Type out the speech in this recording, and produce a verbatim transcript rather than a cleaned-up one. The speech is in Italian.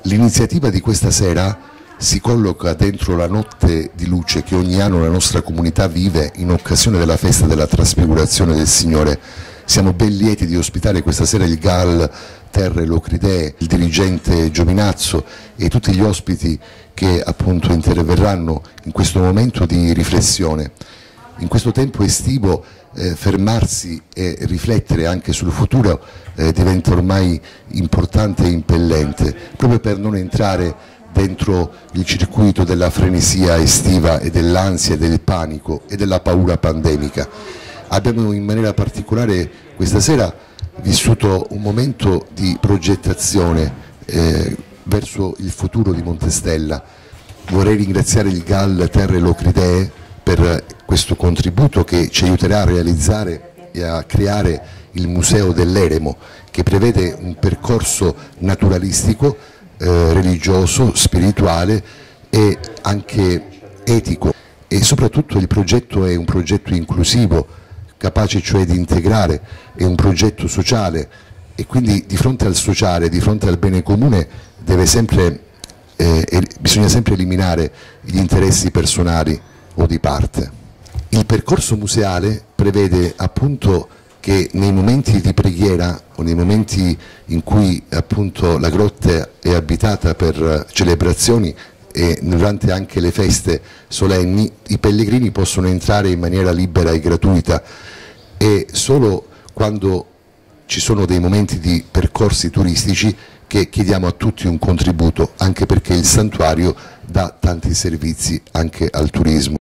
L'iniziativa di questa sera si colloca dentro la notte di luce che ogni anno la nostra comunità vive in occasione della festa della trasfigurazione del Signore. Siamo ben lieti di ospitare questa sera il G A L Terre Locridee, il dirigente Giovinazzo e tutti gli ospiti che appunto interverranno in questo momento di riflessione. In questo tempo estivo eh, fermarsi e riflettere anche sul futuro eh, diventa ormai importante e impellente, proprio per non entrare dentro il circuito della frenesia estiva e dell'ansia, del panico e della paura pandemica. Abbiamo in maniera particolare questa sera vissuto un momento di progettazione eh, verso il futuro di Montestella. Vorrei ringraziare il G A L Terre Locridee per questo contributo che ci aiuterà a realizzare e a creare il Museo dell'Eremo, che prevede un percorso naturalistico, eh, religioso, spirituale e anche etico, e soprattutto il progetto è un progetto inclusivo, capace cioè di integrare, è un progetto sociale e quindi di fronte al sociale, di fronte al bene comune deve sempre, eh, bisogna sempre eliminare gli interessi personali o di parte. Il percorso museale prevede appunto che nei momenti di preghiera o nei momenti in cui appunto la grotta è abitata per celebrazioni e durante anche le feste solenni, i pellegrini possono entrare in maniera libera e gratuita, e solo quando ci sono dei momenti di percorsi turistici che chiediamo a tutti un contributo, anche perché il santuario dà tanti servizi anche al turismo.